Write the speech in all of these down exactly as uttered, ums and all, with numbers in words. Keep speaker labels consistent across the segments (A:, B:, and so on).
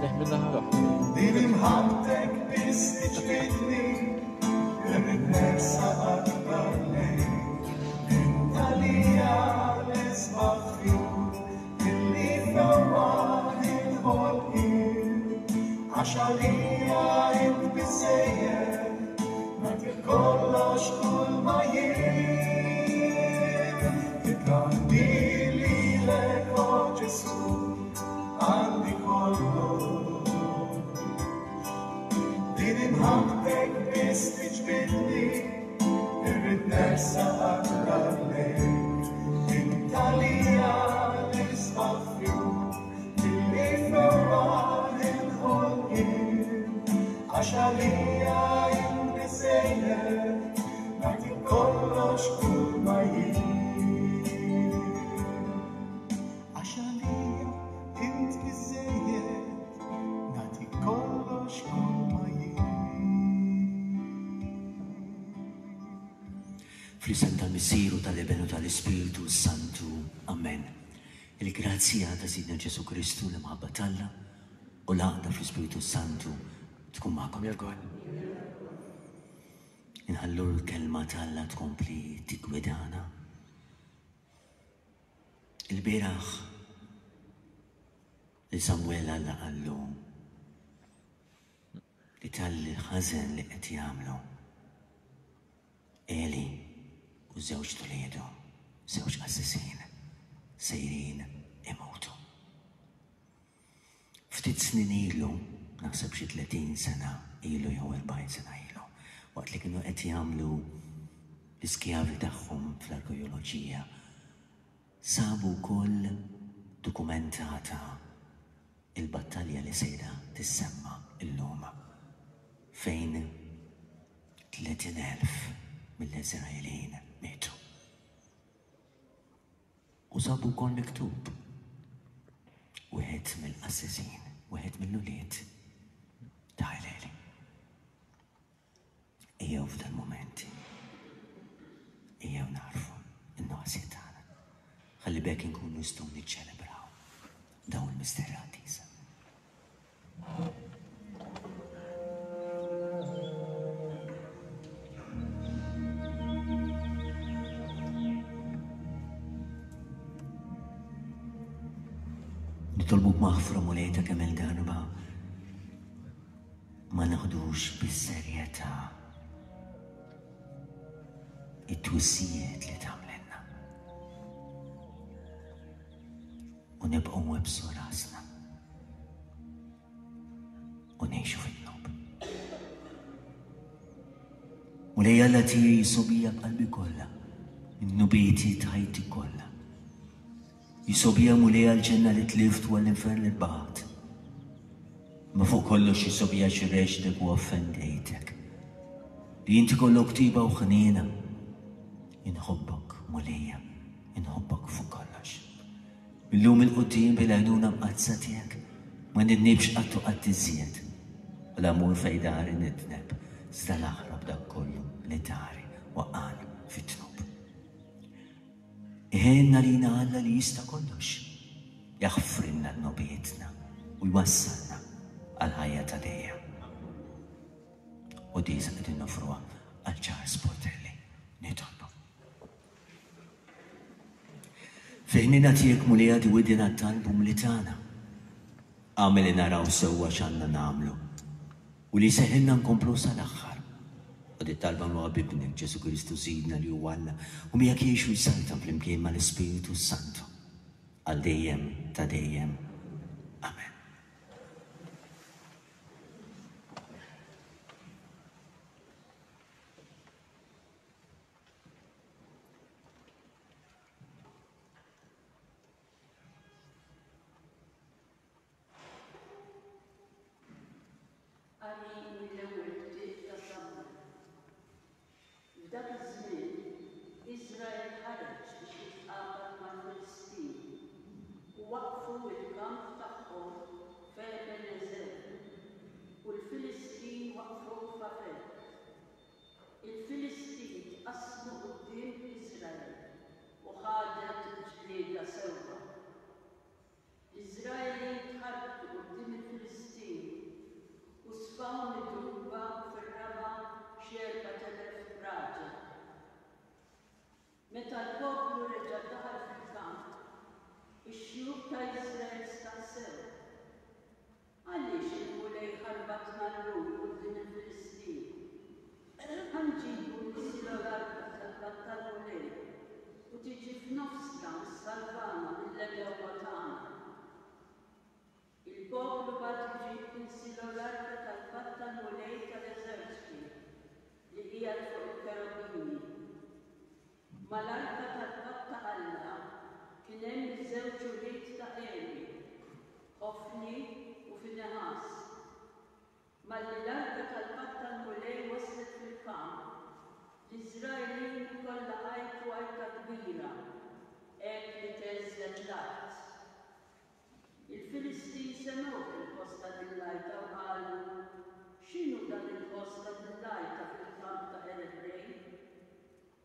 A: نحملها لوحدنا.
B: دي بمحبتك بس تجبدني بنفسها أكبر ليك. انت ليا الاسبق فيك اللي فواه الخلقين. عشانية انت بزيك ما تكلش كل ما يهين. تكرهني لي لك او جسور عندي كله. دي بمحبتك بس تجبدني بنفسها أكبر ليك. انت ليا الاسبق فيك اللي فواه الخلقين. عشانية انت زيك ما تكلش كل ما يهين. عشانية انت زيك ما تكلش كل ما يهين.
C: Fl-isem tal-Missieru tal-Ebenu tal-Ispiritu Santu. Amen. Il-grazzja ta' Sidna Ġesu Kristu li mħabba Alla u l-għaqda fl-Ispiritu Santu tkun magħkom jagħgħol. Inħallu l-kelma Alla tkompli tiggwidana. Il-bieraħ li Samwel Alla qallu li tal-ħażen li qed jagħmlu Eli u żewġ tuliedu, żewġ qassisin, sejrin imutu. Ftit snin ilu, naħseb xi tletin sena ilu jew erbgħin sena ilu, waqt li kienu qed jagħmlu l-iskjavi tagħhom fl-arkeoloġija, sabu wkoll dokumentata il-battalja li sejra tissemma illum fejn tletin elf mill-Iżraelin mietu. U sabu wkoll miktub wieħed mill-qassisin, wieħed mill-ulied ta' Eli. Ejjew f'dal momenti, ejjew narfu in-nuqqasijiet tagħna. Ħalli bekk inkunu nistgħu niċċelebraw dawn il-misterjat isa. Nitolbuk maħfra mulejta kemm il-darba ma naħdux bis-serjetà it-twissijiet li tagħmlilna u nibqgħu websu rasna u ngħixu fit-nob. Mulej Alla tiegħi jisobija b'qalbi kollha, in-nubieti ta' ħajti kollha. Jisobija mulej għal-ġenna li tlift u għall-infern li tbaħt. Ma fuq kollox jisobija xi reġdek u offendejtek. Li inti kollok tiba u ħnina. Inħobbok mulejja, inħobbok fuq kollox. Illum il-qudiem bil-għajnuna mqazza tiegħek ma nidnibx qattu qatt iżjed. U l-amur fejdari nidneb, iżda l-aħrab dak kollu li tari waqqani fit-tnub. Iħenna lina Alla li jista' kollox, jaħfrinna l-nobietna u jwassalna għal-ħajja ta' dejjem. U di sa qegħdin nofruha għal Charles Portelli, nitolbu. Fejn nagħtiek mulija di widina talbu li tagħna. Għamel li naraw sewwa x'għandna nagħmlu u li seħilna nkomplu sal-aħħar. U di talba nuha bibnek Ġesu Kristu Sidna li huwa Alla u miegħek jgħixu jsaltam flimkien mal-Ispiritu Santu għal dejjem ta' dejjem. Amen.
D: Waqfu il-kamp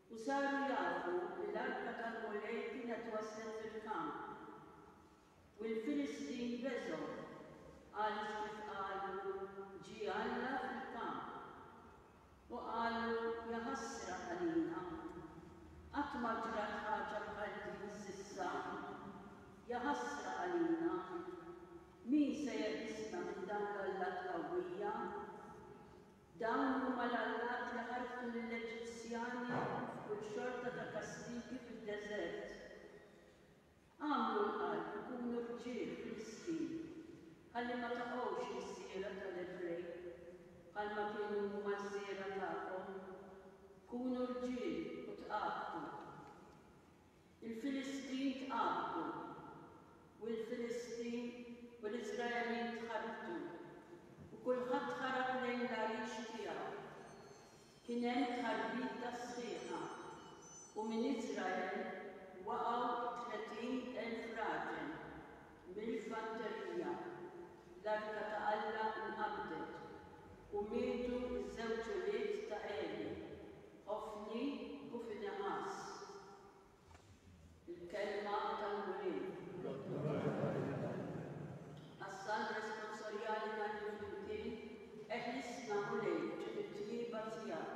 A: U saru jafu li l-arka tal-Mulej kienet waslet fil-kamp. U l-Filistin beżgħu għaliex kif qalu ġie Alla fil-kamp. U qalu ja ħasra għalina. Qatt ma ġrat ħaġa bħal din s'issa. Ja ħasra għalina. Min se jeħisna minn dawn l-allat qawwija? Dawn huma l-allat li ħarfu lill-Eġizzjani f'kull xorta ta' kastigi fid-deżert. Għamlu l-qalb ikunu rġiel Filistin, ħalli ma taqgħux is-siera tal-Ebrej, bħal ma kienu huma s-siera tagħhom. Kunu rġiel u tqabdu. Il-Filistin tqabdu, u l-Filistin u l-Iżraelin tħartu. U kulħadd ħarab lejn l-għarix tiegħu. Kien hemm tħarbit ta' sħiħa u minn Iżrael waqgħu tletin elf raġel mill-fanterija. L-arka ta' Alla nqabdet u mietu ż-żewġ ulied ta' Eli, Ħofni u Finehas. Il-kelma tal-Mulej. Assal responsorjali mal flimkien eħlisna Mulej ġib-it-tlieba tiegħek.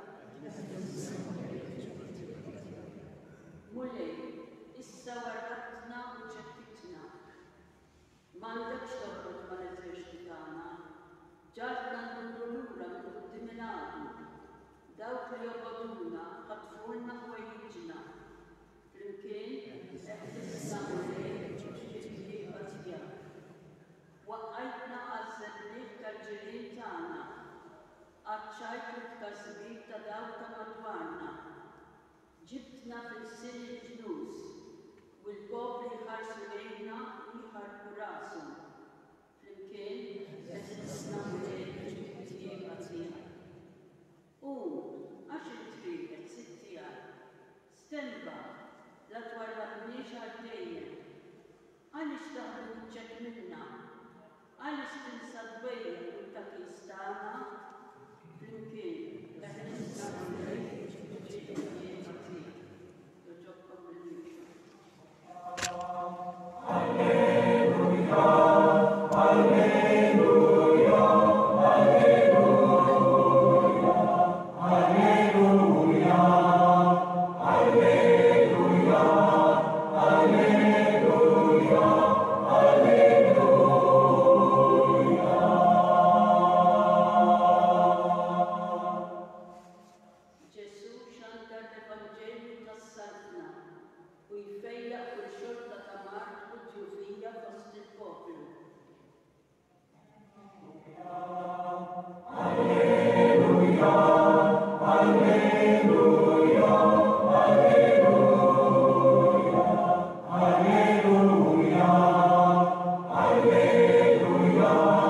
A: Mulej, issa warratna u ġekkitna. M'għandekx toħroġ mal-eżerċiti tagħna. Ġarna nduru lura minn quddiem il-għadu. Dawk li jogħoduna ħatfulna ħwejjiġna. Flimkien eħlisna Mulej ġib-it-tlieba tiegħek. Waqqajtna għal-żedniet tal-ġirien tagħna. Qaċċajt il-tkasbir ta' dawk ta' madwarna. Ġibtna fil-sin il-ġnus u l-popli ħarsu lejna u jħarku rashom. Flimkien eħlisna Mulej ġib-it-tlieba tiegħek. U għax intriqet sitt tiegħek. Stenba la twarraqniex għaddejjem. Għaliex taħdu wiċċek minna? Għaliex tinsa dwejja u t-takis tagħna? Flimkien eħlisna Mulej ġib-it-tlieba tiegħek. Joġobkom bil-mikro.
B: Alleluja, alleluja, alleluja, alleluja, alleluja, alleluja.
A: Ġesu xanta l-Evanġelju tas-Saltna u jfejjaq kull xorta ta' Mart u djufija fost il-poplu.
B: Alleluja, alleluja, alleluja, alleluja, alleluja,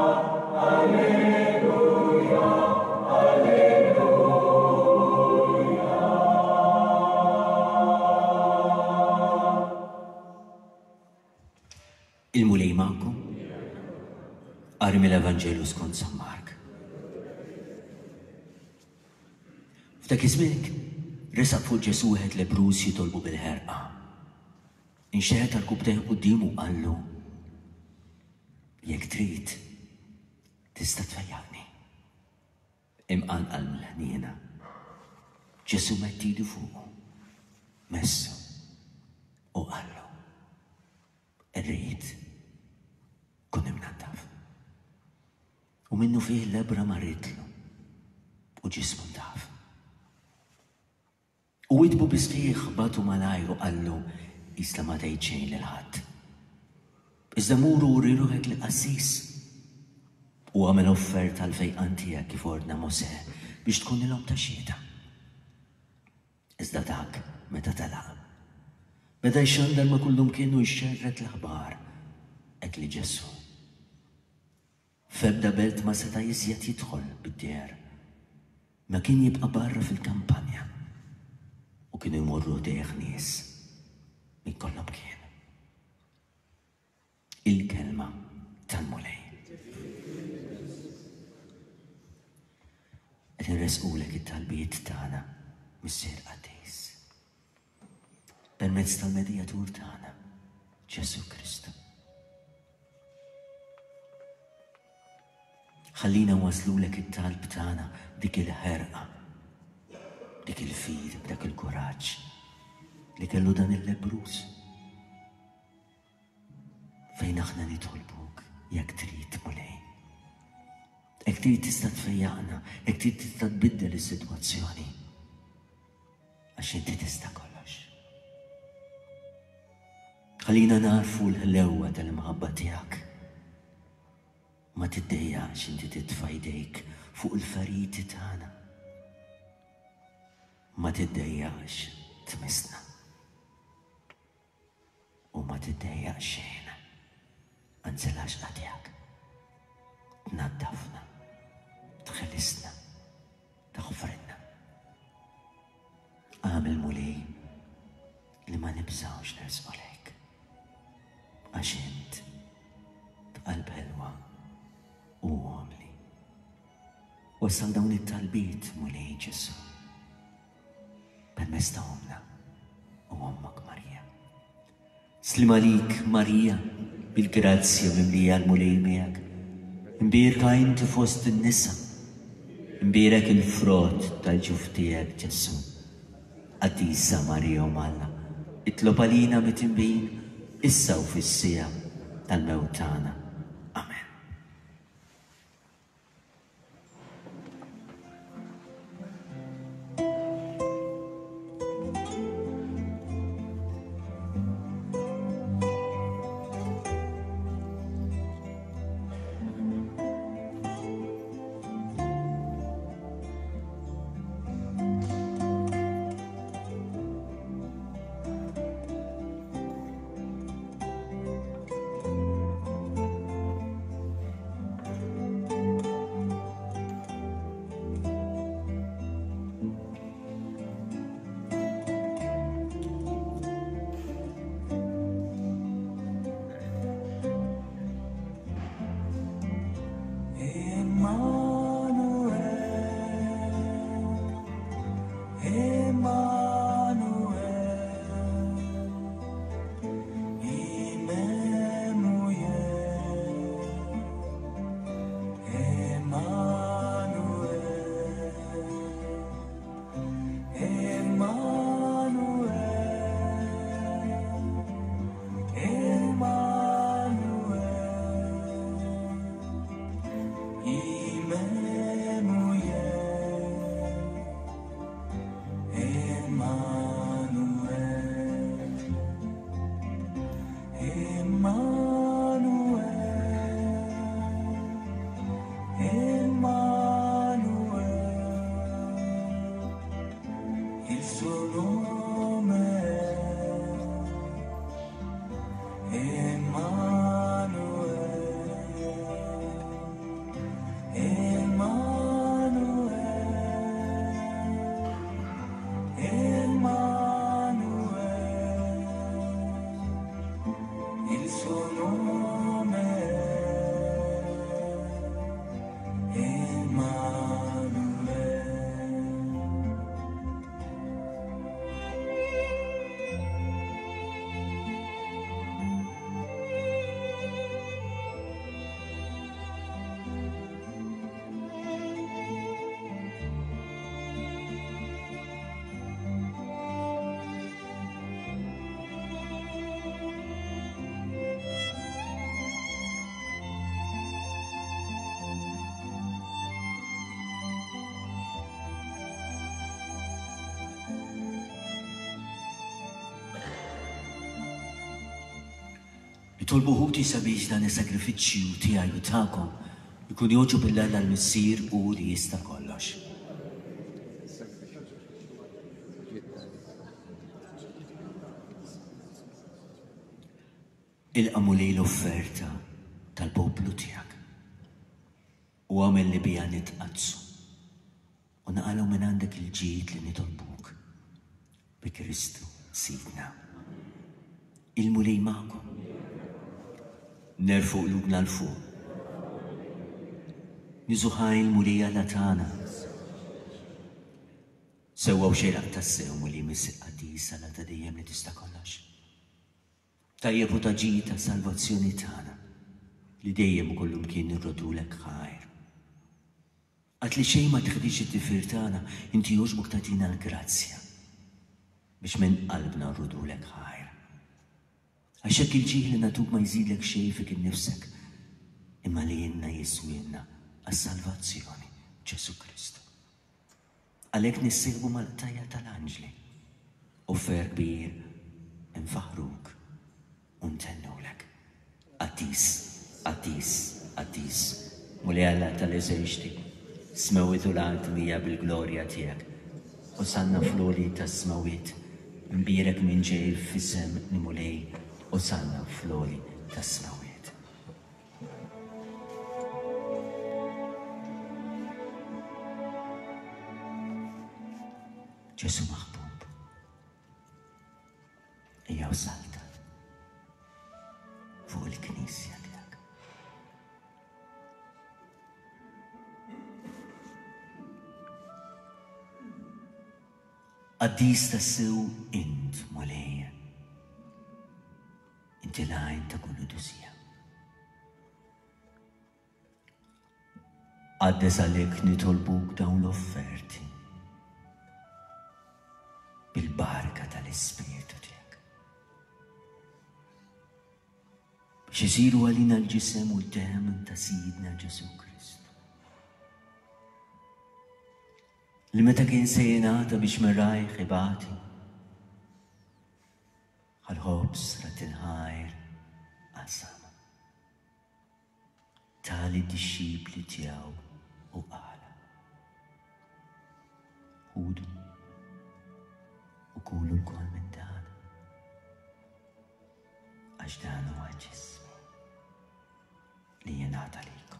B: alleluja, alleluja.
C: Il-Mulej magħkom? Qari mill-Evanġelju skont San Mark. F'dak iż-żmien resaq fuq Ġesu wieħed lebruż jitolbu bil-ħerqa. Inxeħed tal-kubtejn qudiemu u qallu: jekk trid tista' tfejjaqni. Imqanqal mill-ħniena. Ġesu mett idu fuqu, messu u qallu: irrid kun imnaddaf. U minnu fih l-ebra marritlu u ġismu ndaf. U widbu bisħiħ batu malajru qallu: isla ma tgħid xejn lil ħadd. Iżda muru u riruħek li qassis u għamel offerta għall-fejqan tiegħek kif ordna Mosè biex tkun ilhom ta' xhieda. Iżda dak meta telaq beda jxandar ma kullhom kienu jxerret l-aħbar hekk li Ġesu f'ebda belt ma seta' jiżjed jidħol bid-djar. Ma kien jibqa' barra fil-kampanja u kienu jmorru dejh nies min kollha kien. Il-kelma tal-Mulej. Qed inresqulek it-talbijiet tagħna mis-Ser Qadis. permezz tal-medjatur tagħna, Ġesu Kristu. Ħallina waslulek it-talb tagħna dik il-ħerqa, dik il-fid, dak il-kuraġġ li kellu dan il-lebrus. Fejn aħna nitolbuk jekk trid mulej. Jekk trid tista' tfejjaqna, jekk trid tista' tbiddel is-sitwazzjoni. Għax inti tista' kollox. Ħallina narfu l-ħlewwa tal-imħabba tiegħek. Ma tiddejjaqx inti titfa' jdejk fuq il-feriti tagħna. Ma tiddejjaqx tmissna. U ma tiddejjaqx xejn. Anzi l-għaxqa tiegħek. Tnaddafna, tħellisna, taħfrinna. Għamil mulej li ma nibżawx nersqu lejk. Għax int b'qalb ħelwa u għamli. Wassal dawn it-talbiet mulej Ġesu. Permezz ta' omna u ommak Marija. Slima lik Marija bil-grazzja mimlija l-mulej miegħek. Imbirka inti fost in-nisa. Imbirek il-frott tal-ġuf tiegħek Ġesu. Qaddisa Marija u Malla. Itlob għalina mit-inbin issa u fis-sija tal-mewt tagħna. Amen. Jitolbu ħuti sabiex dan is-sagrifiċċju tiegħi u tagħkom ikun joġob il-Alla l-Missier u li jista' kollox. Ilqamu lej l-offerta tal-poplu tiegħek u għamel li bija nitqazzu u naqalgħu minn għandek il-ġid li nitolbuk bi Kristu Sidna. Il-mulej magħkom. Nerfu qlubna l-fuq. Niżuħaj il-mulija latana. Sewwaw xejraq tas-sew li jmiss il-qadis sala ta' dejjem li tista' kollox. Tajjeb u taġi ta' salvazzjoni tagħna li dejjem kollhom kien irrodulek ħajr. Għat li xejn ma tħdix id-tifir tagħna inti jogħġbok tagħtina l-grazzja biex minn qalbna nrodulek ħajr. Għax hekk il-ġieħ li nagħtuk ma jżidlek xejn fik innifsek imma li jenna jiswielna għas-salvazzjoni Ġesu Kristu. Għalhekk nissieħbu mal-qtajja tal-anġli u fer kbir infaħruk u ntennulek. Qadis, qadis, qadis, Mulej Alla tal-eżerċti, smewit u l-għaltmija bil-glorja tiegħek. U sanna floli tas-smewit, mbirek minn ġej f'isem ni Mulej u sanna floli tas-smewit. Ġesu maħbub, ija salta fuq il-Knisja tiegħek. Qaddis tassew int Mulej, inti l-għajn ta' kullu dusija. Għaddes għalhekk nitolbuk dawn l-offerti bil-barka tal-Ispiritu tiegħek. Biex isiru għalina l-ġisem u d-dem ta' Sidna Ġesu Kristu. Li meta kien se jingħata biex mirrajh ibati, għal-ħobs rat il-ħajr qasam. Tali d-dixxipli tiegħu u qala. Ħudu u kulu l-kol minn dan, għax dan huwa ġismi li jingħata likom.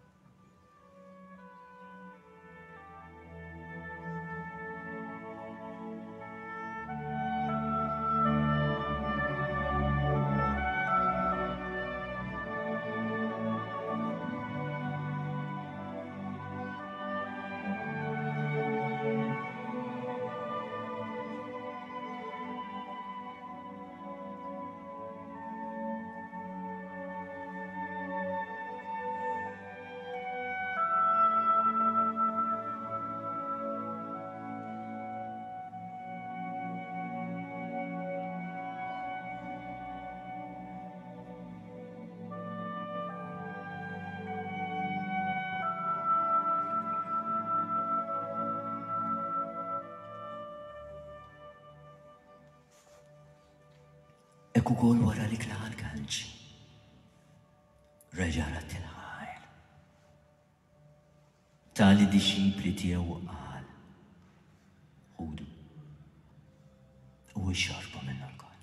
C: Ekk ukoll wara li klaħ l-kalċi, reġa' rat il-ħajr. Tali dixxipli tiegħu qal, ħudu u xorbu minnu l-koll.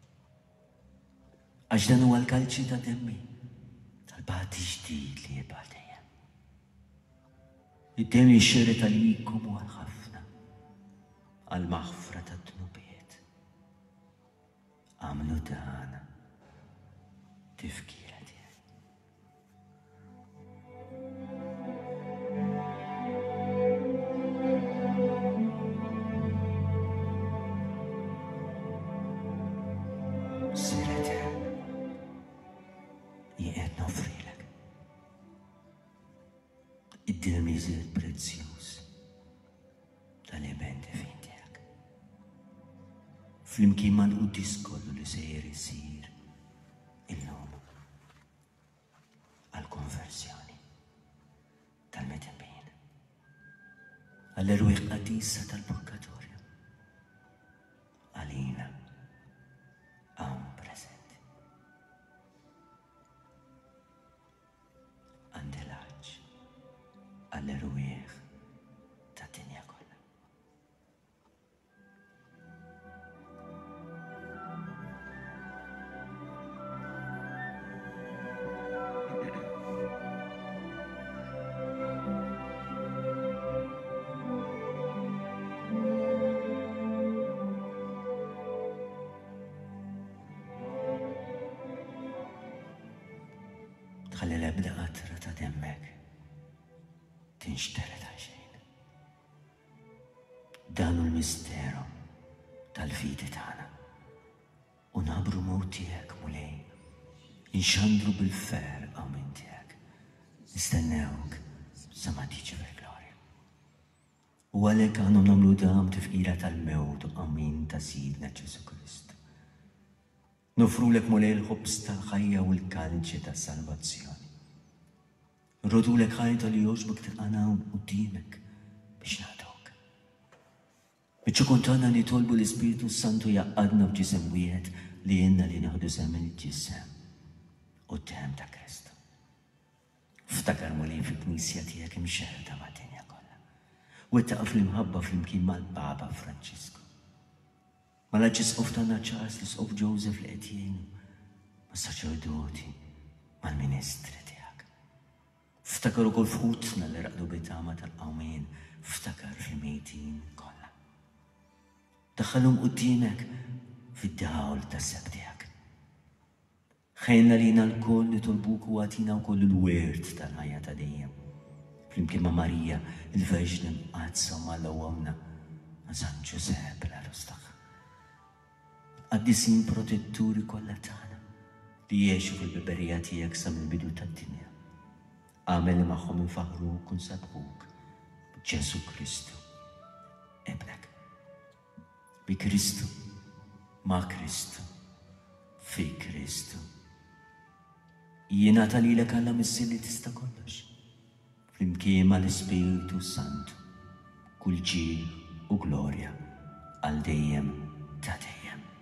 C: Għax dan huwa l-kalċi ta' demmi tal-bagħti ġdid li jibqa' dejjem. Id-dem jixxeret għalikom u għal-ħafna għal-maħfra tad-dnubiet. Għamlu dan tifkira tiegħek. Siret jiqed nofrilek id-dilm jiżied prezzjuż tal-eben fin tiegħek. Flimkien mal-qudies kollu li sejjer isir illum għall-konversjoni tal-medembin, għall-erwieq qadisa tal-purgatorju, għalina hawn preżenti. Għandelaġġ għall-erwieq tad-dinja kollha. Tħalli l-ebda qatra ta' demmek tinxteret għal xejn. danu l-misteru tal-fidi tagħna. U nabru mowt tiegħek mulej, inxandru bil-fer għamin tiegħek. Nistennewk sa ma tiġi fil-glorja. U għalhekk għandhom nagħmlu dam tifqira tal-mewt u għamin ta' Sidna Ġesu Kristu. Nofrulek mulej l-ħobs tal-ħajja u l-kalċi tas-salvazzjoni. Nrodulek ħajta li joġbok tilqanaw qudiemek biex nagħdok. Biċċa kontana nitolbu l-Ispiritu Santu jaqqadna f'ġisem wieħed li jenna li naħdu sem il-ġisem quddiem ta' Kristu. Ftakar mulej fil-Knisja tiegħek imxerta ma' dinja kollha. U ittaqaf l-imħabba fl-imkien mal-Papa Franċisku. Mal-Arċisqof tagħna Charles l-Isqof Joseph li qed jgħinu, mas-saċerdoti, mal-Ministri tiegħek. Ftakar ukoll fħutna li raqdu bitama tal-qawmien, ftakar fil-mejtin kollha. Daħħalhom quddiemek fid-dawl tas-seb tiegħek. Ħejna lina l-koll nitolbuk u għatina wkoll il-wirt tal-ħajja ta' dejjem. Flimkien ma' Marija, il-Verġna mqazza mal-ewwamna ma' San Ġusepp l-Arus tagħha. Qaddisin protetturi kollha tagħna li jgħixu fil-biberija tiegħek sa mill-bidu tad-dinja. Għamel magħhom infaħruk u nsabħuk b'Ġesu Kristu, Ibnek. Bi Kristu, ma' Kristu, fi Kristu. Jiena talilek Alla missi li tista' kollox. Flimkien mal-Ispiritu Santu, kull ġil u glorja għal dejjem ta' dejjem.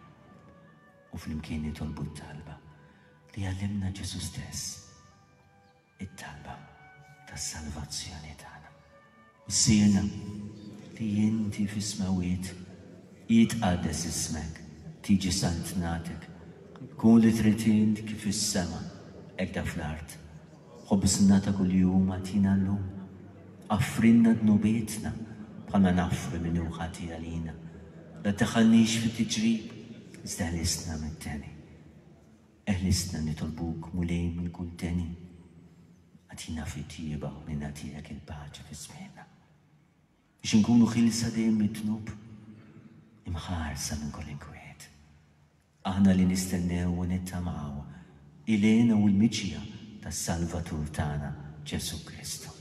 C: U flimkien nitolbu t-talba li għallimna Ġesu stess, it-talba tas-salvazzjoni tagħna. Sirna li inti fis-smawiet jitqaddes ismek, tiġi santnatek, kun li trid int kif is-sema hekk da fl-art. Ħobbsna ta' kuljum għatina llum, affrinna dnubietna bħalma naffru minnu ħati għalina. La ddaħħalniex fit-tiġrib, iżda ħlisna mit-teni. Eħlisna nitolbuk mulej mill-kull teni. Għatina fit-tieba li nagħtihek il-paċi fi-żmienna. Biex inkunu ħilsa dejjem mit-tnub, imħarsa minn kull inkwiet. Aħna li nistennew u nittamaw ilena u l-miċija tas-Salvatur tagħna Ġesu Kristu.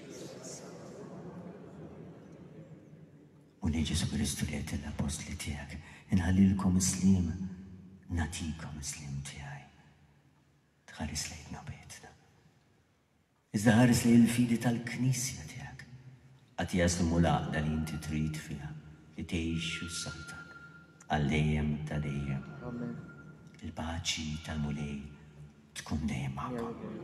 C: U li Ġesu Kristu li qed l-apostli tiegħek inħallilkom islim, natikom islim tiegħi. Tħares lejn nobetna. Iżda ħares lejn il-fidi tal-Knisja tiegħek. Qed jaslu l-għaqda li inti trid fiha li tgħixu s-saltak għal dejjem ta' dejjem. Il-paċi tal-mulej tkun dejjem magħkom.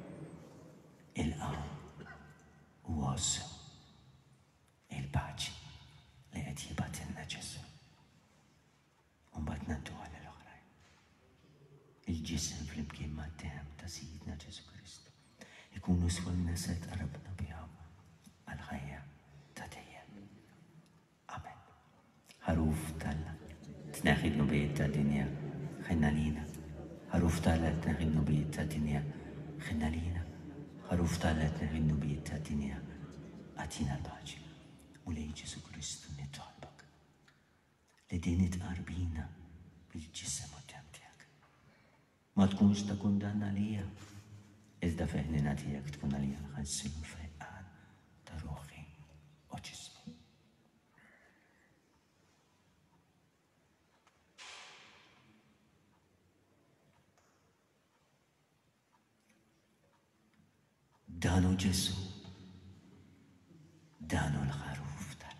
C: Il-qaw u għossu il-paċi li qed jibatilna Ġesu. Mbagħad naddu għal l-oħrajn. Il-ġisem flimkien mad-demm ta' Sidna Ġesu Kristu ikunu swalna se tqarrabna bihom għall-ħajja ta' dejjem. Amen. Ħaruf tal-tneħħi l-nubijiet ta' dinja ħinna lina. Ħaruf tal-tneħħi l-nubijiet ta' dinja ħinna lina. Ħaruf tal-tneħħi l-nubijiet ta' dinja għatina l-paċi. U lej Ġesu Kristu nitolbok li din itqarbina bil-ġisem quddiem tiegħek. Ma tkunx ta' kundanna lija, iżda feħnina tiegħek tkun għalija l-ħassib u fejqan ta' ruħi u ġismi. Danu Ġesu, danu l-ħaruf tal.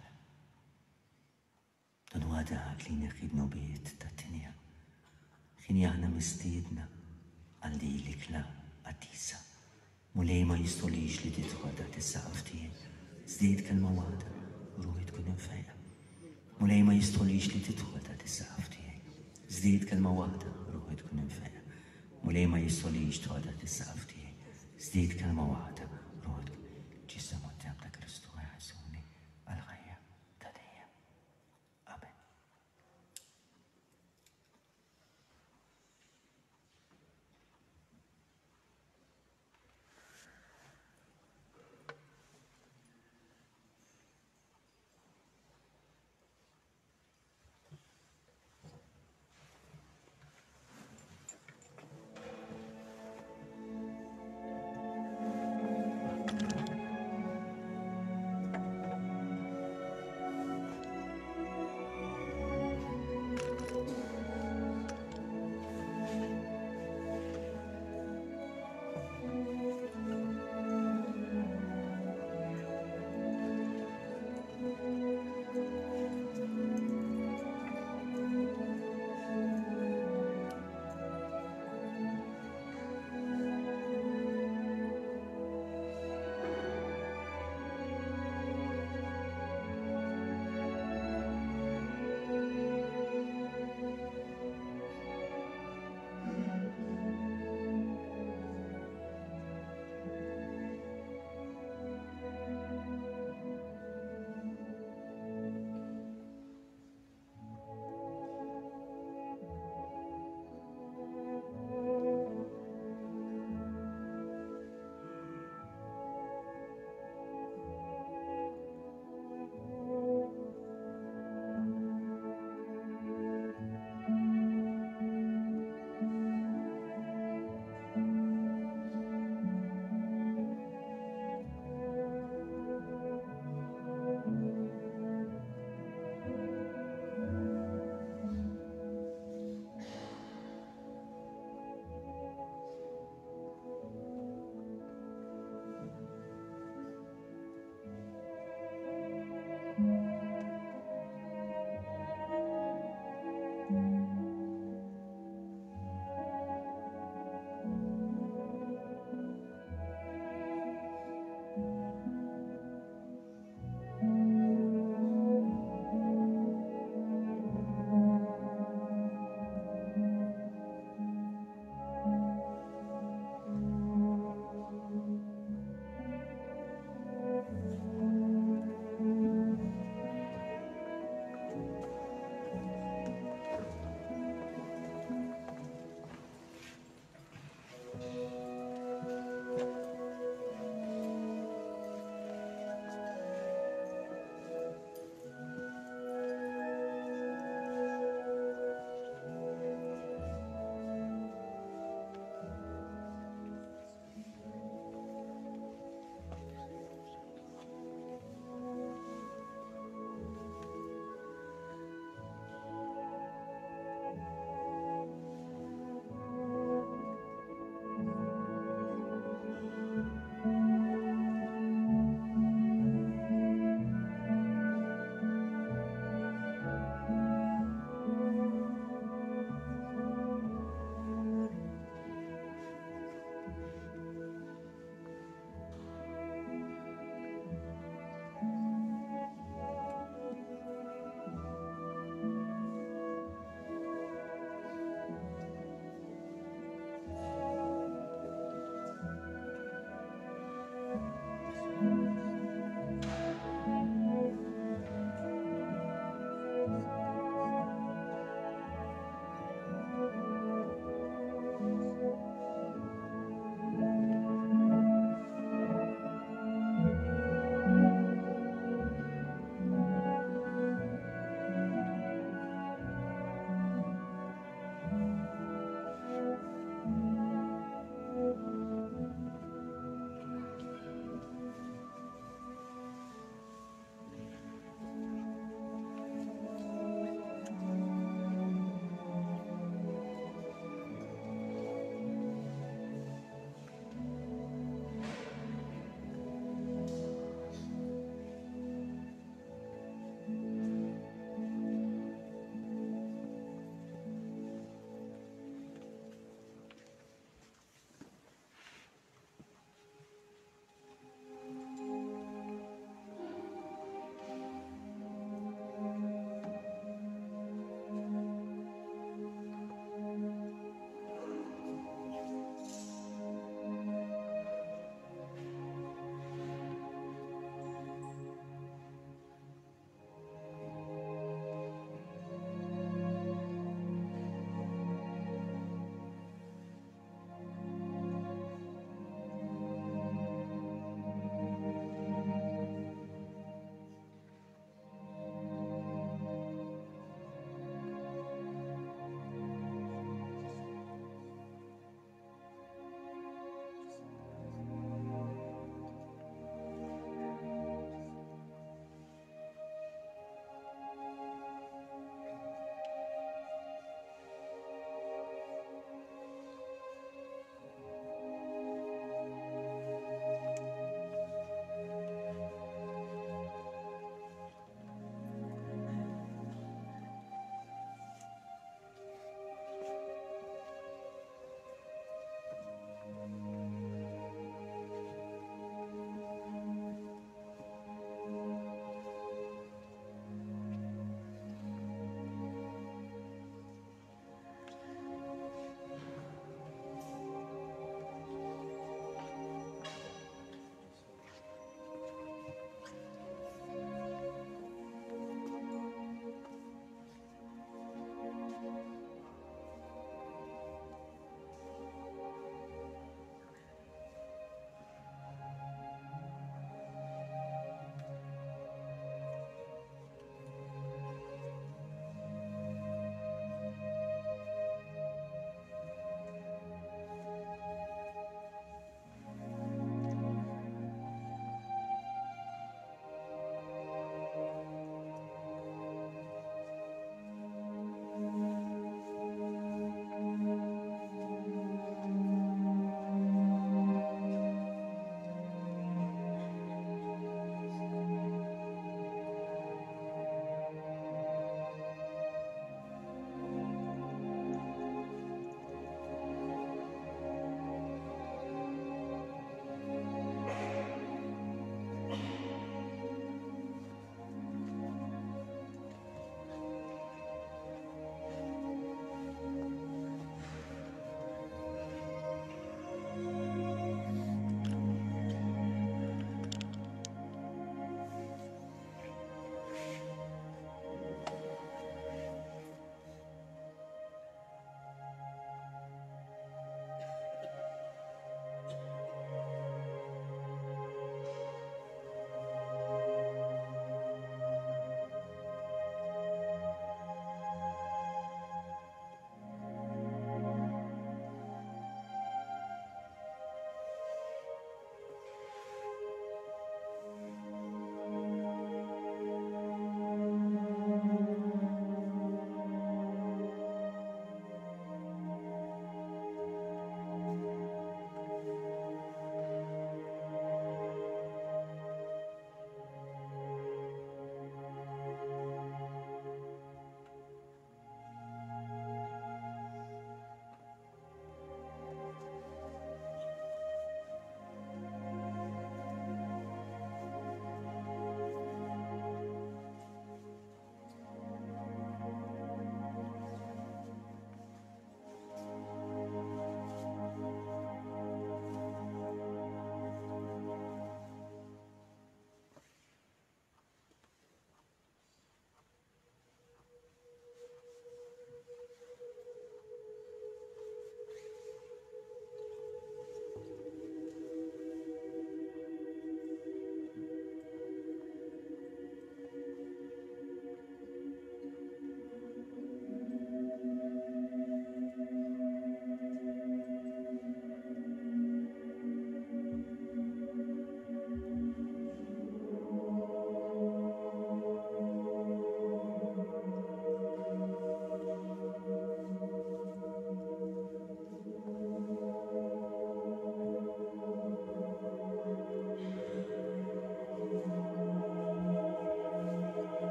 C: Dan huwa dak li neħidnu biet ta' tinja. Kien aħna mistiedna għal dik la għatisa. Mulej ma jistolix li tidħol taħt is-saqaf tiegħek. Żdied kelma waħda u ruħi tkun infejqa. Mulej ma jistolix li tidħol taħt is-saqaf tiegħek. Żdied kelma waħda u ruħi tkun infejqa. Mulej ma jistolix tidħol taħt is-saqaf tiegħek. Żdied kelma waħda u ruħi tkun ġisem quddiem ta' Kristu ħarsuni għal-ħajja ta' dejjem. Amen.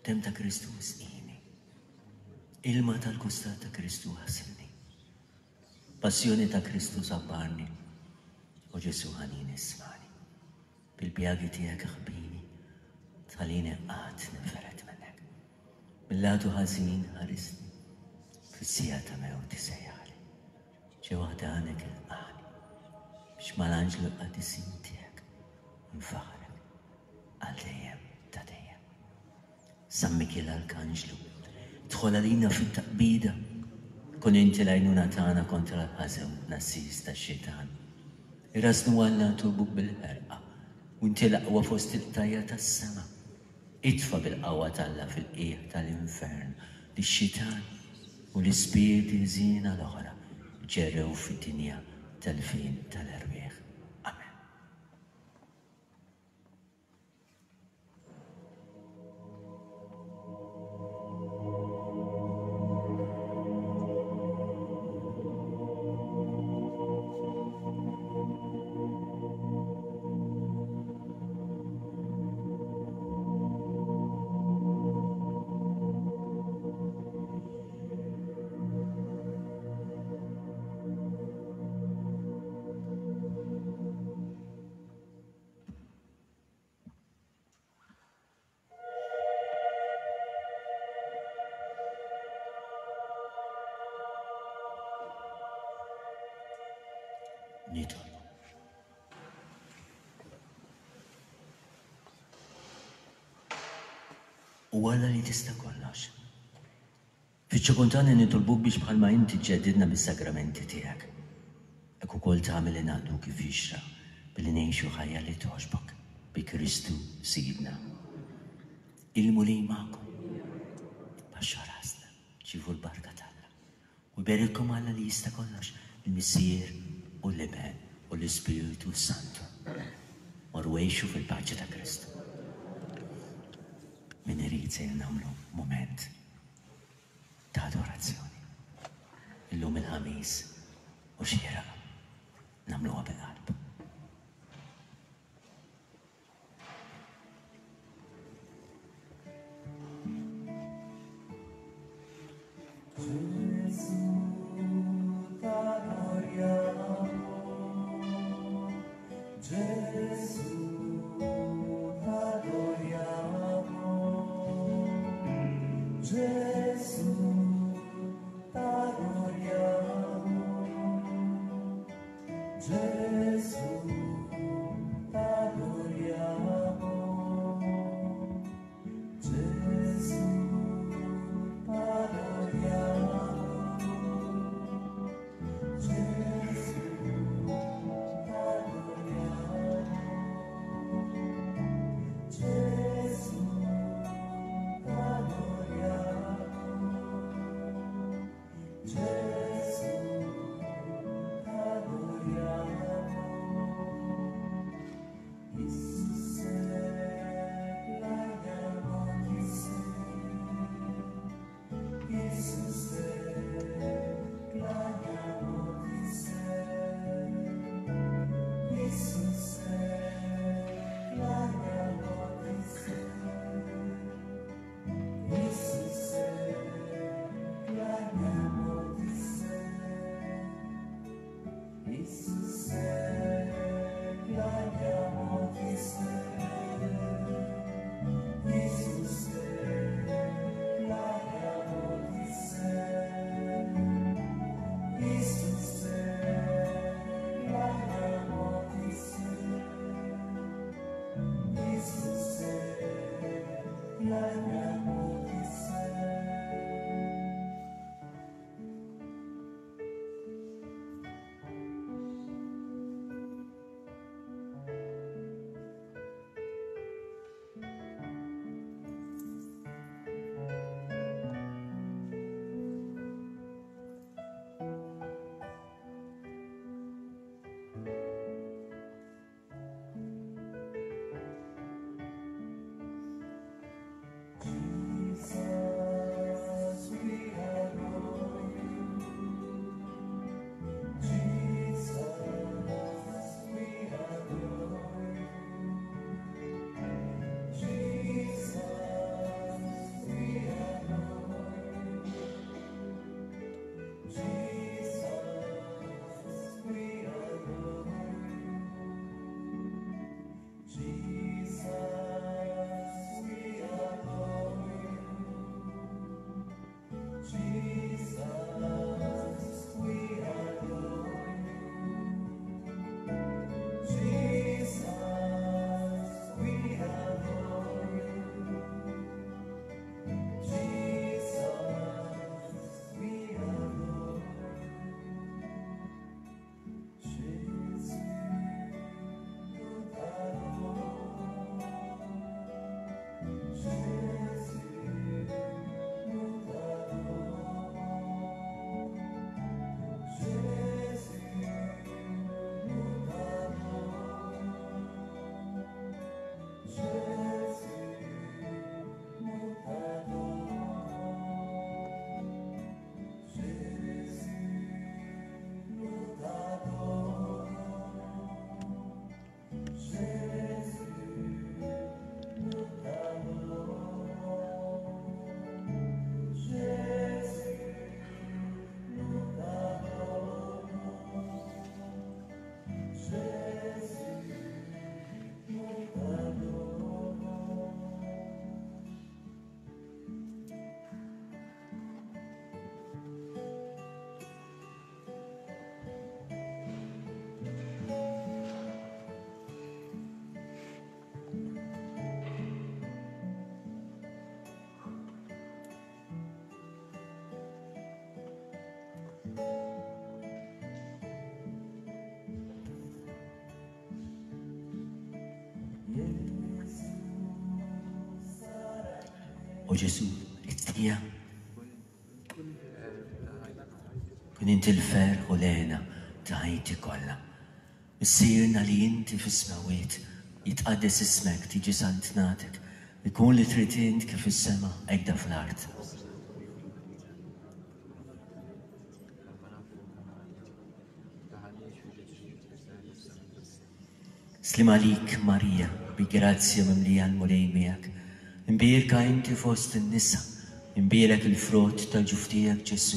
C: Dem ta' Kristu isqini. Ilma tal-kustat ta' Kristu ħasilni. Passjoni ta' Kristu sabbarni. U Ġesu ħanin ismani. Bil-bjagi tijak ħbini. Tħalini għat niferet minnek. Mill-latu ħazin ħarisni. Fissija ta' mew tisejjali. Ġewaħdanek il-qani. Biex mal-anġlu għadisin tijak. Nfaħrek. Għal-dejjem ta' dejjem. Sammik il-arkanġlu. Tħol għalina fit-taqbida. Kun inti lajnuna tagħna kontra l-ħażew nassis tax-xitan. Irasnu għalna turbuk bil-ħerqa, u inti l-aqwa fost il-tajja tas-sema. Itfa bil-qawwa talla fil-qiegħ tal-infern li x-xitan u l-ispirti żina l-oħra ġerrew fid-dinja tal-fin tal-erwieħ. Amen. Nitolbu. U għalla li tista' kollox. Fiċ-ċokuntani nitolbuk biex bħalma inti ġedidna bis-sagramenti tiegħek. Ek ukoll tagħmel ingħaddu kif jixra billi ngħixu ħajja li toħġbok bi Kristu Sidna. Ilmu li magħkom. Baxxa rasna, ġivu l-barka tagħna. U jberilkom Alla li jista' kollox, il-Missier u l-Iben u l-Ispiritu Santu. Morru għejxu fil-paċi ta' Kristu. Min irid se nagħmlu moment ta' adorazzjoni. Illum il-ħamis u xira nagħmluha bil-qalb. O Gesù, Rizia, kun inti l-ferħ u lena ta' ħajti kollha. Missirna li inti fis-smawiet jitqaddes ismek tiġi santnatek, ikun li trid int kif is-sema hekk fl-art. Slim għalik Marija, bi grazzja mimlija l-mulej miegħek. Imbierka inti fost in-nisa, imbierek il-frott tal-ġuftijak Ġesu.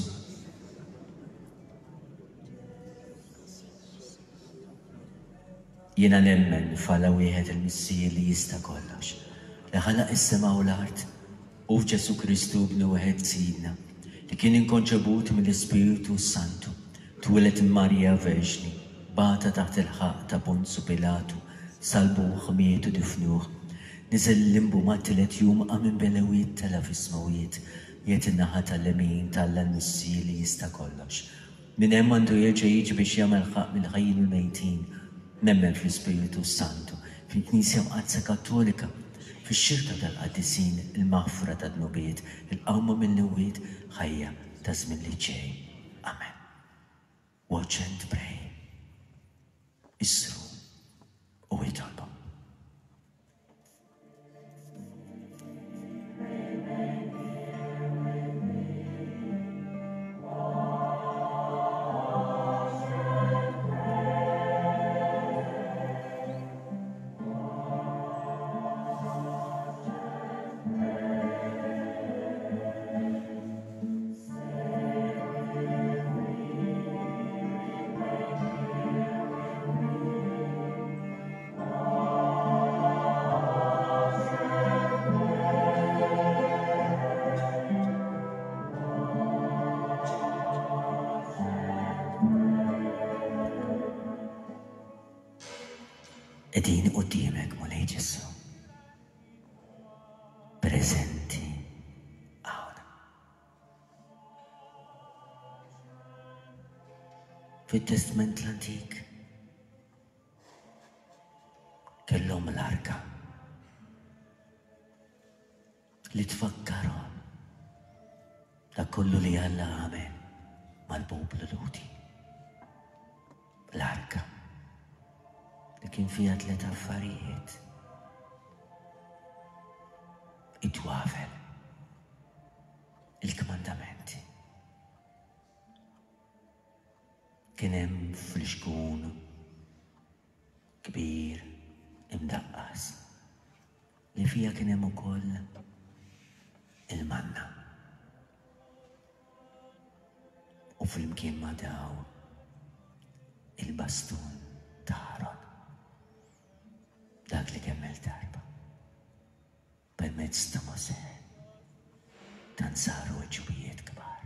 C: Jiena nemmen fala wieħed il-Missier li jista' kollox, li ħalaq is-sema u l-art, u f'Ġesu Kristu bnu wieħed Sidna, li kien inkonċebut mill-Ispiritu Santu, twilet Marija Verġni, bata taħt il-ħaq ta' Ponzu Pilatu, salbuħ, mietu difnuħ, niżel limbu ma' tilet jum għamin belewiet tala fismawiet, jiet in-naħa tal-lemin tal-Missier li jista' kollox. Min hemm għandu jerġa' jiġi biex jagħmel ħaq mill-ħajjin u l-mejtin, nemmen fl-Ispiritu Santu, fil-Knisja Mqadsa Kattolika, fix-xirka tal-qaddisin, il-maħfra tad-nubiet, il-qawma mill-nwiet, ħajja ta' żmien li ġej. Amen. Watch and pray. Isru u jitolbu. Edin qudiemek mulej Ġesu, preżenti hawn. Fit-Testament l-Antik kellhom l-arka li tfakkarhom dak kollu li Alla għamel mal-poplu Ludi. L-arka li kien fiha tliet affarijiet. It-twafel, il-kmandamenti. Kien hemm fl-xkun kbir imdaqqas li fiha kien hemm ukoll il-manna. U fl-imkien ma' daw il-bastun ta' Aaron. Dak li kemmel darba, permezz ta' Mosè, dan saru ġubijiet kbar.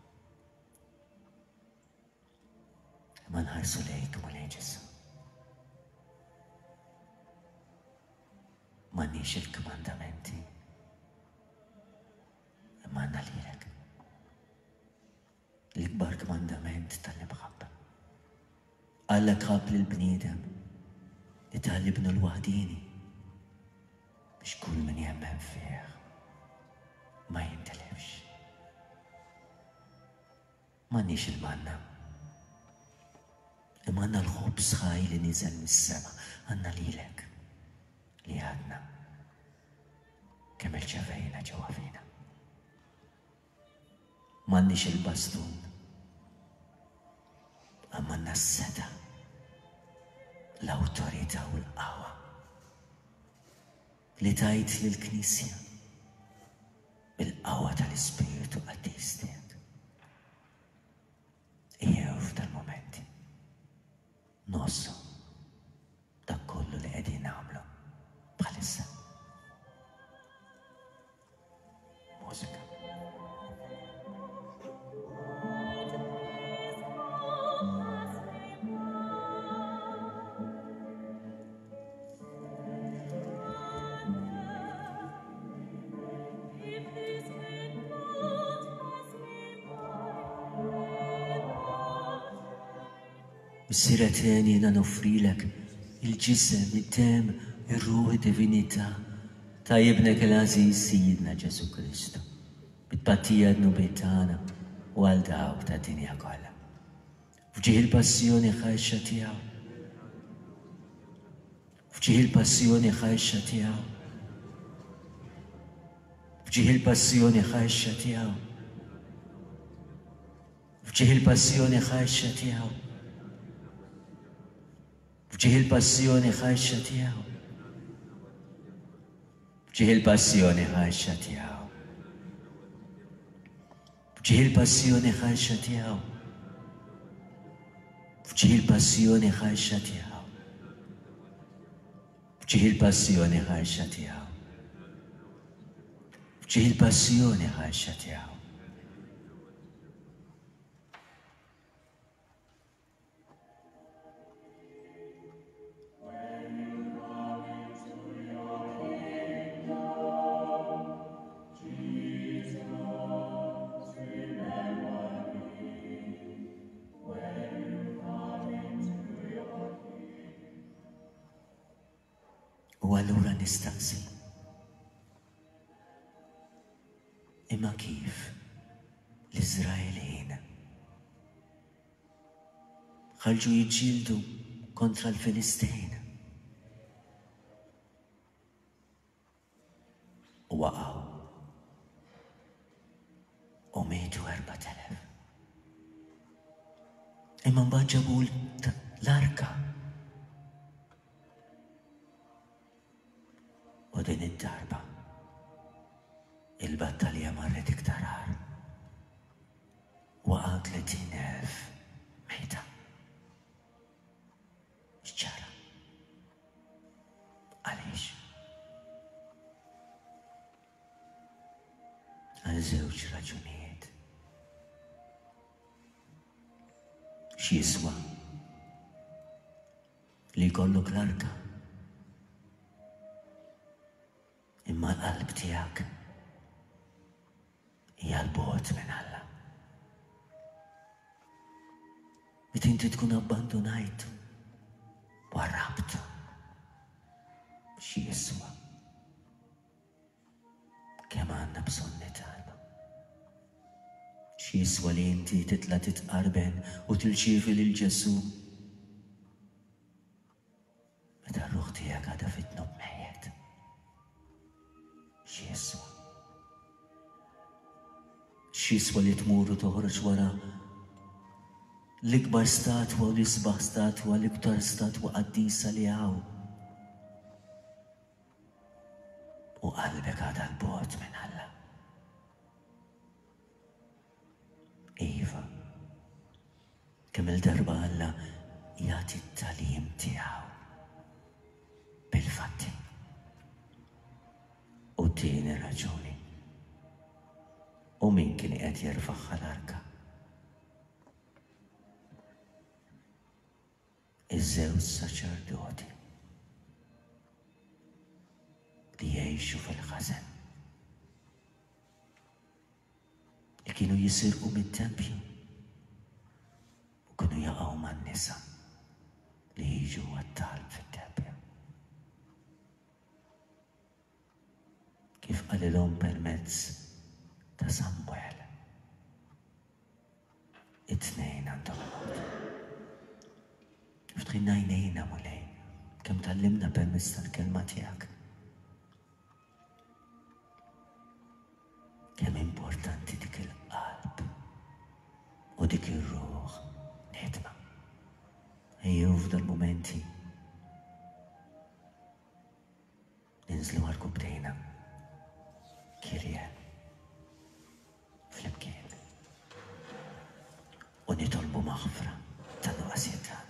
C: Ma nħarsu lejk mulej Ġesu. M'għandniex il-kmandamenti, imma għandna lilek. L-ikbar kmandament tal-imħabba. Alla kħab lill-bniedem li tal-ibnu l-waħdini biex kull min jemmen fih ma jintelefx. M'għandniex il-manna, imma għandna l-ħobb sħaj li niżel mis-sema, għandna lilek li għadna kemm irċevejna ġewwa fina. M'għandniex il-bastun, imma għandna s-seta, l-awtorità u l-qawwa li tajt lill-Knisja bil-qawwa tal-Ispiritu Qaddiż tiegħek. Ejjew f'dal-momenti nossu dak kollu li qegħdin nagħmlu bħalissa. Mużika. Sira tani jena nofrilek il-ġisem, il-dem, il-ruħ, divinità طيبنا العزيز سيدنا جيسو كريستو بتبتيا ذنوبتنا والدعوة بتاع الدنيا كلها وجه الباسيون خايشة تياو وجه الباسيون خايشة تياو وجه الباسيون خايشة تياو وجه الباسيون خايشة تياو وجه الباسيون خايشة تياو وجه الباسيون خايشة تياو وجه الباسيون خايشة تياو وجه الباسيون خايشة تياو وجه الباسيون خايشة تياو وجه الباسيون خايشة تياو وألورا نستقصي إما كيف الإسرائيليين خرجوا يتجلدوا كونترا الفلسطين ووقعوا وماتوا أربعة آلاف إما بعد جابوا الأركة ودين الدربة البطارية مرت اكترار وقع ثلاثين ألف ميتة شجرة علاش؟ على زوج رجليات شي يسوى اللي يقولك الأركة إما القلب تياك هي البعد من الله متى انت تكون اباندونايت وقربت شي يسوى كمان بسنة قلبه شي يسوى لي انت تطلع تتقربن وتلشيفي للجسوم متى الروح تياك قاعدة في تنوب ميت شي يسوى شي يسوى اللي تمور وتهرج ورا الكبر ستاتوا واليصبح ستاتوا الكتر ستاتوا قديسة لياو وقلبك هذا البعد من الله ايفا كمل دربة الله ياتي التعليم تياو بالفتح وتيني رجولي وممكن قد يرفع خلارك الزوج ساچردوتي ليعيشوا في الخزن اللي كانوا يسرقوا من التمبيون وكانوا يقعوا مع النساء ليجوا والطالب في التمبيون كيف قال لهم بيرميتس تسمويل اثنين عندهم موت فتخيلنا عينينا مولاي كم تعلمنا بيرميتس الكلمة تياك كم امبورتانتي ديك القلب وديك الروح ندمة هي يفضل مومنتي ننزلوا على ركبتينا كيريان في المكان ونطلبوا مغفرة تنو أسيتانا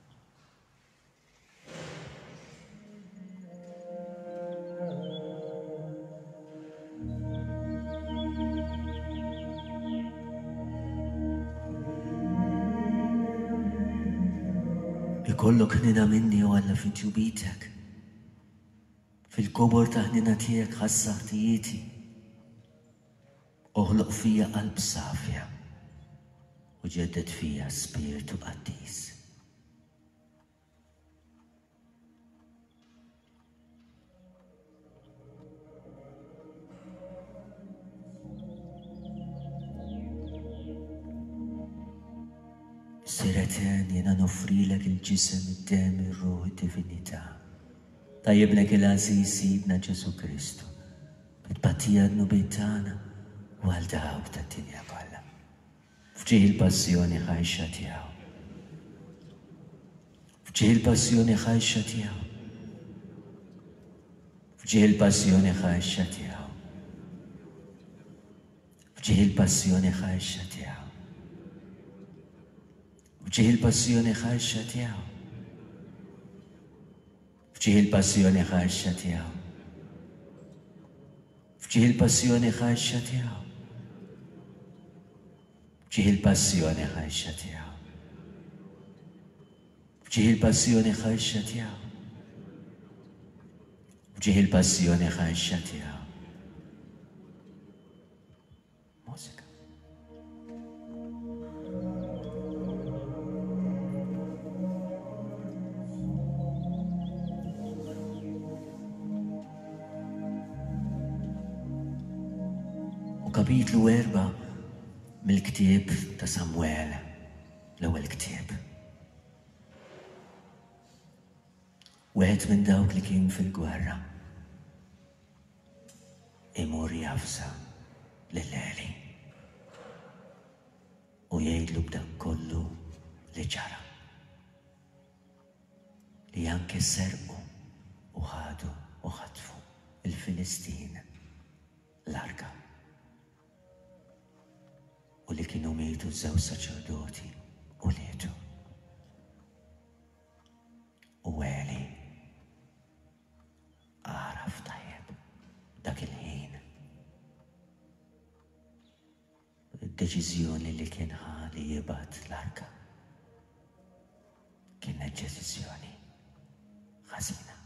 C: بيقولك هننا مني ولا في تيوبيتك في الكبر تهننا تيك خسرتيتي اغلق فيا قلب صافية وجدد فيها سبيرت قديس سيرتين jena nofrilek il-ġisem id-demi r-ruħ id-divinità. Tajjibnek il-għaziz Sidna Ġesu Kristu. Bit-patija d-nubiet tagħna u għal dawk tad-dinja kollha. Fġieħ il-passjoni ħajxa tiegħu. Fġieħ il-passjoni ħajxa tiegħu. Fġieħ il-passjoni ħajxa tiegħu. Fġieħ il-passjoni ħajxa tiegħu. Fġieħ il-passjoni ħajxa tiegħu. Fġieħ il-passjoni ħajxa tiegħu. Fġieħ il-passjoni ħajxa tiegħu. Fġieħ il-passjoni ħajxa tiegħu. Fġieħ il-passjoni ħajxa tiegħu. Fġieħ il-passjoni ħajxa tiegħu. Mużika. Kapitlu erba mill-ktieb ta' Samwel, l-ewwel ktieb. Wieħed minn dawk li kien fil-gwerra imur jafsa lil-Eli u jgħidlu b'dak kollu li ġara. Li anke serqu u ħadu u ħatfu il-Filistin l-arka. U li kienu mejtu żewġ saċerdoti u lietu. U Eli għaraf tajjeb dak il-ħin. Id-deċiżjoni li kien ħali jibgħat l-arka kienet deċiżjoni ħażina.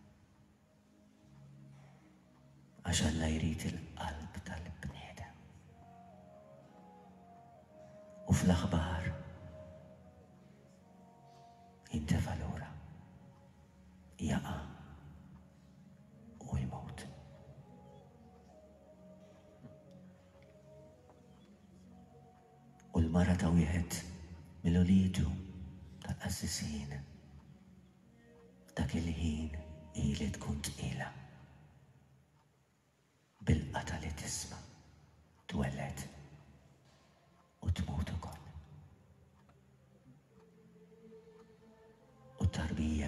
C: Għax Alla jrid il-qalb tal-bniedem. U fl-aħbar jintefa' lura, jaqa' u jmut. U l-mara ta' wieħed mill-uliedu tal-qassisin dak il-ħin ili tkun tqila bil-qata li tisma' twellet u tmut ukoll. U tarbija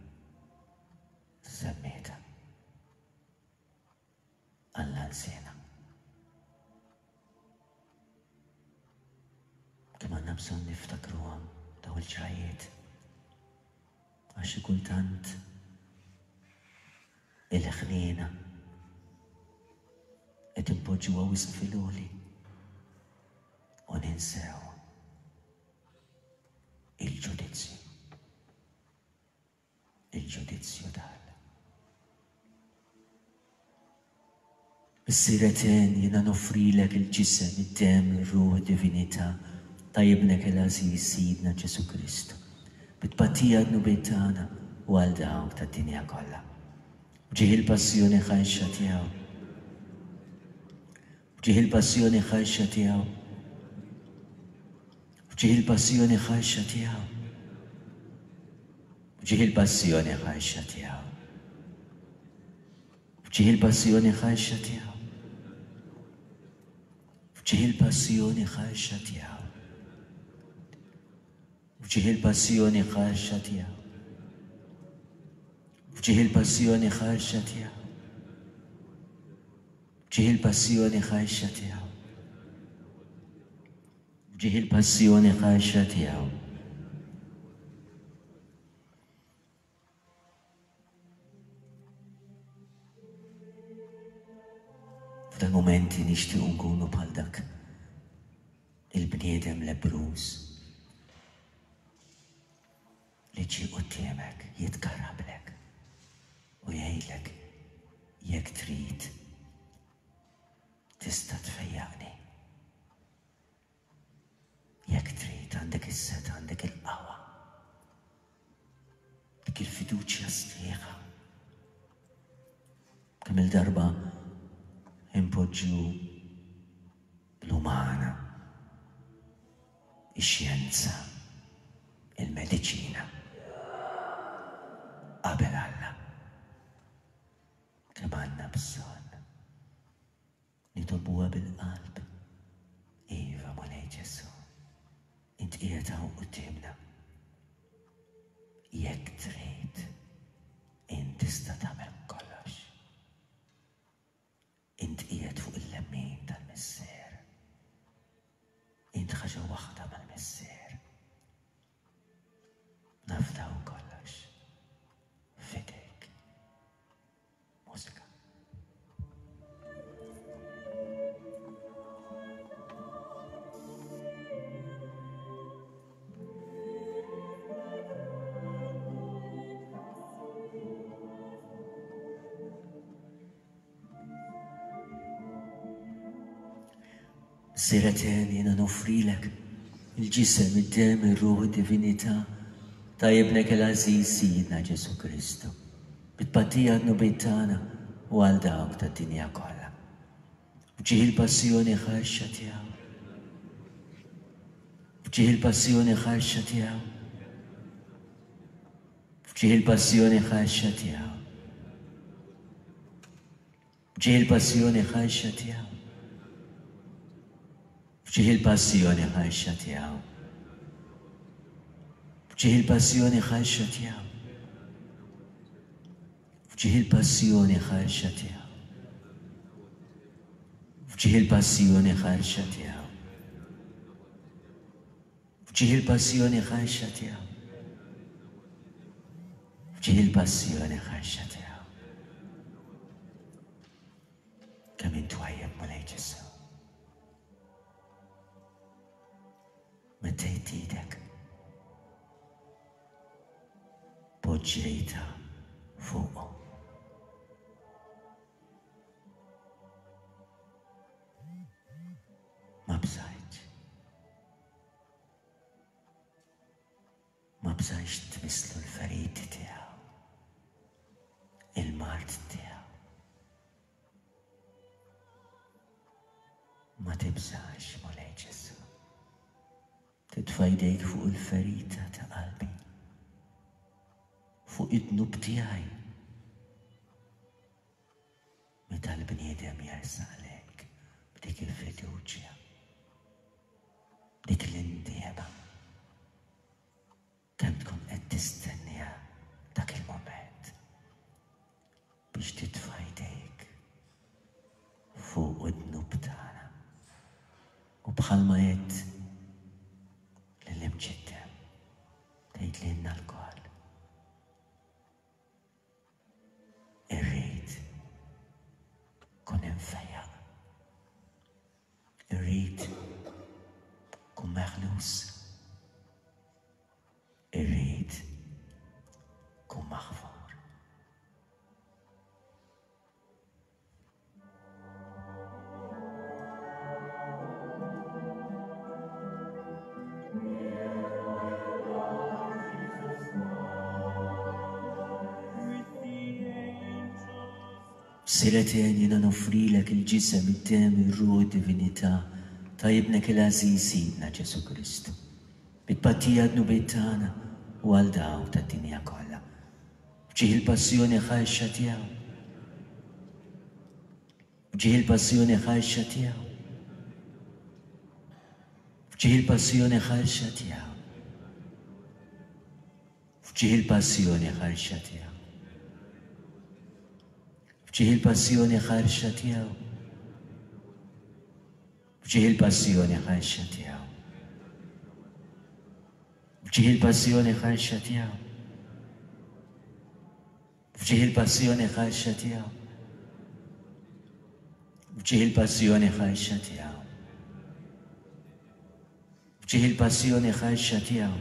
C: semmieta għall-ansina. Kemm għandna bżonn niftakruhom dawn il-ġrajiet għax xi kultant il-ħniena qed impoġġuha wisq fil-għoli u ninsew il-ġudizzju. Il-ġudizzju tal. Bis-siretin jiena nofrilek il-ġisem, id-dem, ir-ruħ, id-divinità ta' ibnek il-għażiż Sidna Ġesu Kristu. Bit-tpattija d-nubiet tagħna u għal dawk tad-dinja kollha. Ġieħ il-passjoni ħajxa tiegħu. Ġieħ il-passjoni ħajxa tiegħu. Ġieħ il-passjoni ħajxa tiegħu. Ġieħ il-passjoni ħajxa tiegħu. Ġieħ il-passjoni ħajxa tiegħu. Ġieħ il-passjoni ħajxa tiegħu. Ġieħ il-passjoni ħajxa tiegħu. Ġieħ il-passjoni ħajxa tiegħu. Ġieħ il-passjoni ħajxa tiegħu. Ġieħ il-passjoni ħajxa tiegħu. F'dan momenti nixtiequ nkunu bħal dak il-bniedem lebruż li ġie quddiemek jitkarrablek u jgħidlek jekk trid tista' tfejjaqni. Jekk trid għandek is-seta, għandek il-qawwa. Dik il-fiduċja sħiħa. Kemm il-darba impoġġu l-umana, ix-xjenza, il-mediċina qabel Alla. Kemm għandna bżonn nitolbuha bil-qalb. Iva Mulej Ġesu, int qiegħed hawn qudiemna. Jekk trid, int tista' tagħmel kollox. Int qiegħed fuq il-lemmin tal-missier. Int ħaġa waħda mal-missier. Naftaw kollox. Fidejk. Mużika. Siraten jena nofrilek il-ġisem, id-dem, il-ruħ, id-divinità ta' jibnek il-Aziz Sidna Ġesu Kristu. Bit-patija għadnu tagħna u għal dawk ta' dinja kollha. Fġieħ il-passjoni ħarxa tiegħu. Fġieħ il-passjoni ħarxa tiegħu. Fġieħ il-passjoni ħarxa tiegħu. Fġieħ il-passjoni ħarxa tiegħu. Fġieħ il-passjoni ħarxa tiegħu. Fġieħ il-passjoni ħarxa tiegħu. Fġieħ il-passjoni ħarxa tiegħu. Fġieħ il-passjoni ħarxa tiegħu. Fġieħ il-passjoni ħarxa tiegħu. Fġieħ il-passjoni ħarxa tiegħu. Kemm int twajjeb Mulej Ġesu. Mettejt idek, poġġejta fuqu. Ma bżajtx. Ma bżajtx tmisslu l-feriti tiegħu, il-mart tiegħu. Ma tibżax Mulej Ġesu. Titfajdejk fuq il-ferita ta' qalbi, fuq id-dnub tiegħi. Meta l-bniedem jersaq lek b'dik il-fiduċja, dik l-indieba, kemm tkun qed tistennija dak il-moment biex titfajdejk fuq id-dnub tagħna. U bħalma qed l-imġiddem tgħid lilna l-koll. Irrid kun infejjaq. Irrid kun meħlus. Irrid kun maħfur. Siraten jena nofrilek il-ġisem, id-dem, ir-ruħ, id-divinità ta' jibnek il-Aziz Sidna Ġesu Kristu. Bit-patija għadnu tagħna u għal dawk ta' dinja kollha. Fġieħ il-passjoni ħarxa tiegħu. Fġieħ il-passjoni ħarxa tiegħu. Fġieħ il-passjoni ħarxa tiegħu. Fġieħ il-passjoni ħarxa tiegħu. Fġieħ il-passjoni ħarxa tiegħu. Fġieħ il-passjoni ħarxa tiegħu. Fġieħ il-passjoni ħarxa tiegħu. Fġieħ il-passjoni ħarxa tiegħu. Fġieħ il-passjoni ħarxa tiegħu. Fġieħ il-passjoni ħarxa tiegħu.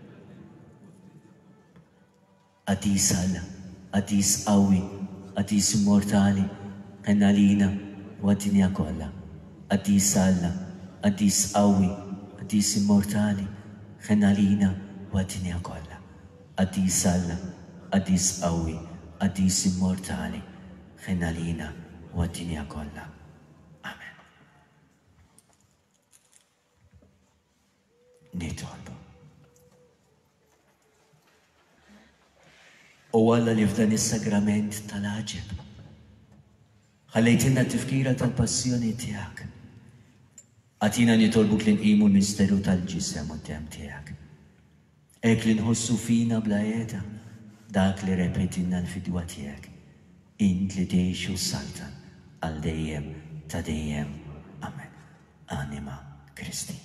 C: Qadis Alla, qadis qawwi, qadis immortali, ħenna lina u għad-dinja kollha. Qadis Alla, qadis qawwi, qadis immortali, ħenna lina u għad-dinja kollha. Qadis Alla, qadis qawwi, qadis immortali, ħenna lina u għad-dinja kollha. Amen. Nitolbu. U Alla li f'dan is-sagrament tal-ħaġeb ħallejtilna t-tifkira tal-passjoni tiegħek. Għatina nitolbuk li nqimu l-misteru tal-ġisem u d-dem tiegħek. Ek li nħossu fina bla jeda dak li repetinna l-fidwa tiegħek. Int li tgħixu salta għal dejjem ta' dejjem. Amen. Anima Kristi.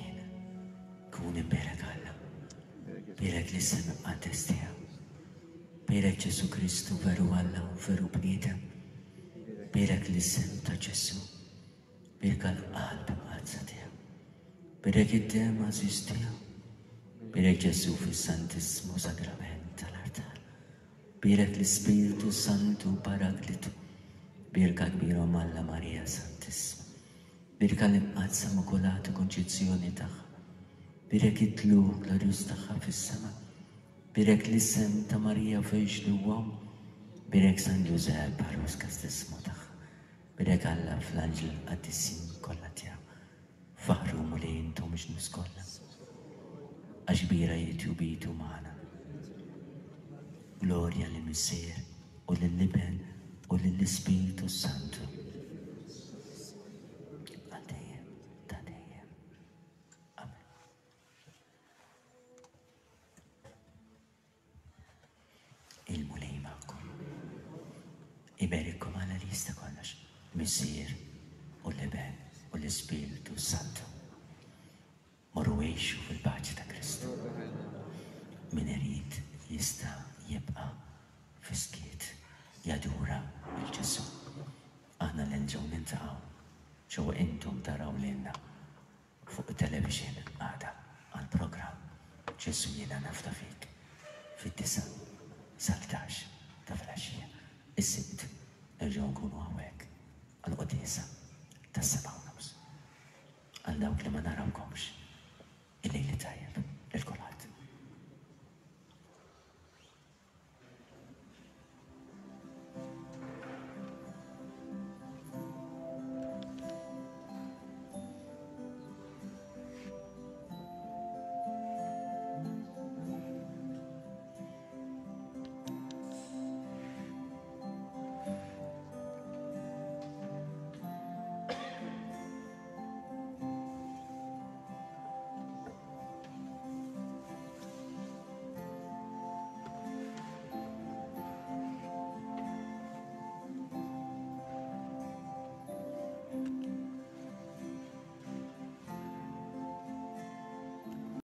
C: Kun imberek Alla, berek li s-sema għad-testija. Birek Ġesu Kristu veru Alla u veru bniedem. Birek l-isem ta' Ġesu. Birek l-qalb għazza tiegħu. Birek id-dem għażiż tiegħu. Birek Ġesu fis-Santismu Sagrament tal-Artar. Birek l-Ispiritu Santu Paraklitu. Birka kbira Alla Marija Santissima. Birka l-imqazza Immakolata Konċezzjoni tagħha. Birek it-tluq glorjuż tagħha fis-sema. Birek l-isem ta' Marija fejx li għom. Birek San Giuseppe Parus kastismu tagħha. Birek Alla fl-anġel qaddisin kollha tiegħu. Faħru li intom mhux niskolla. Għax-kbira jitju bitu magħna. Glorja lill-Missier u lill-Liben u lill-Ispiritu Santu. Għal-dejjem, ta' dejjem. Amen. Il-mulej ma'kom. Iberikkom għala lista kollox. Missier u l-Liben u l-Ispiritu Santu. Morru għexu fil-paċi ta' Kristu. Min irid jista' jibqa' fiskiet jadura il-Ġesu. Aħna l-inġaw nintaqaw ġew intom taraw lilna fuq television għada għal-programm Ġesu jiena nafta fik fit-tisa sal-tax ta' flaxija. Is-sibt nerġgħu nkunu hawnhekk għal-quddiesa tas-seba' u nofs. Għal dawk li ma narawkomx